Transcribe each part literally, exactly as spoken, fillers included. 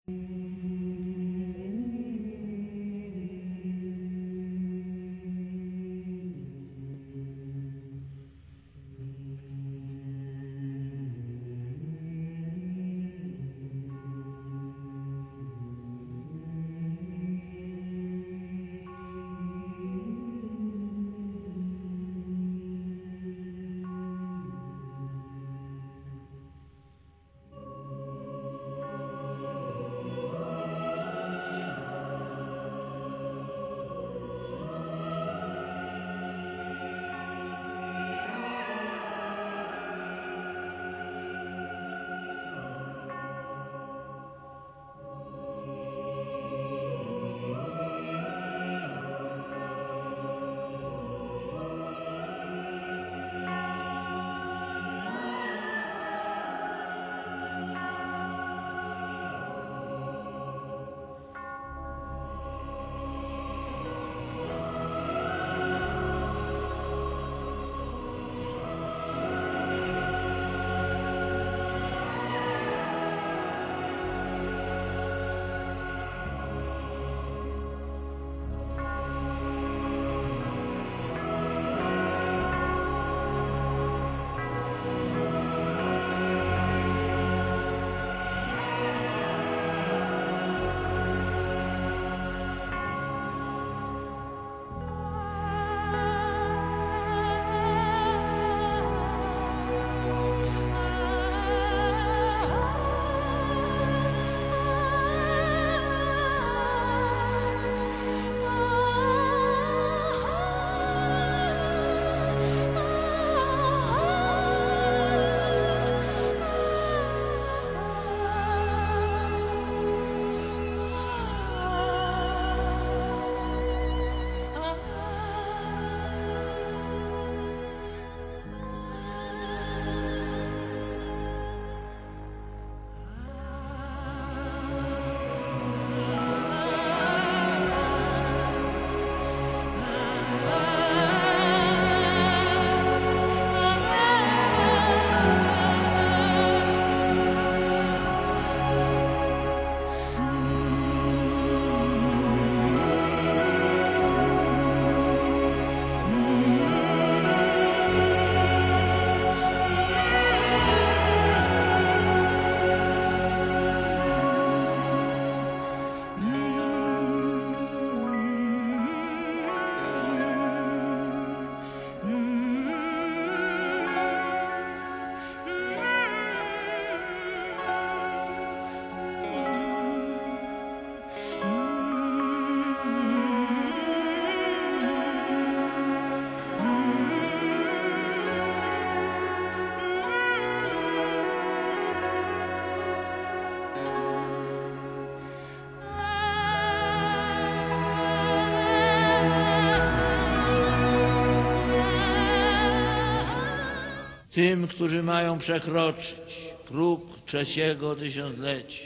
tym, którzy mają przekroczyć próg trzeciego tysiąclecia.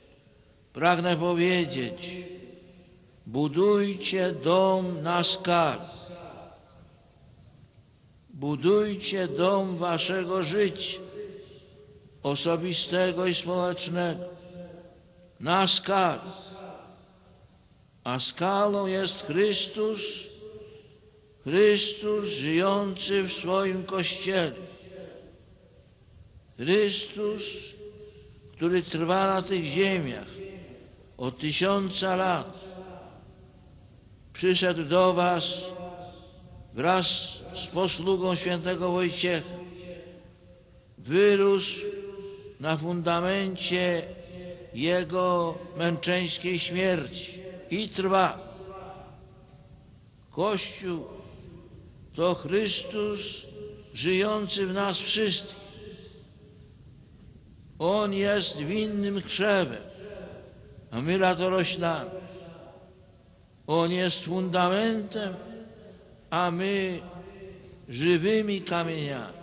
Pragnę powiedzieć, budujcie dom na skalę. Budujcie dom waszego życia, osobistego i społecznego, na skalę. A skalą jest Chrystus, Chrystus żyjący w swoim Kościele. Chrystus, który trwa na tych ziemiach od tysiąca lat, przyszedł do was wraz z posługą świętego Wojciecha. Wyrósł na fundamencie Jego męczeńskiej śmierci i trwa. Kościół to Chrystus żyjący w nas wszystkich. On jest winnym krzewem, a my latoroślami. On jest fundamentem, a my żywymi kamieniami.